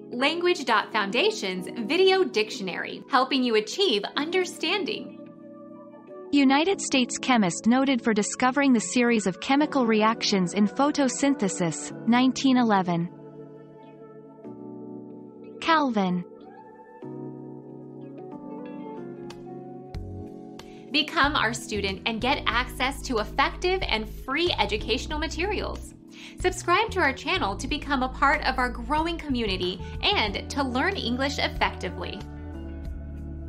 Language.Foundation's Video Dictionary, helping you achieve understanding. United States chemist noted for discovering the series of chemical reactions in photosynthesis, 1911. Calvin. Become our student and get access to effective and free educational materials. Subscribe to our channel to become a part of our growing community and to learn English effectively.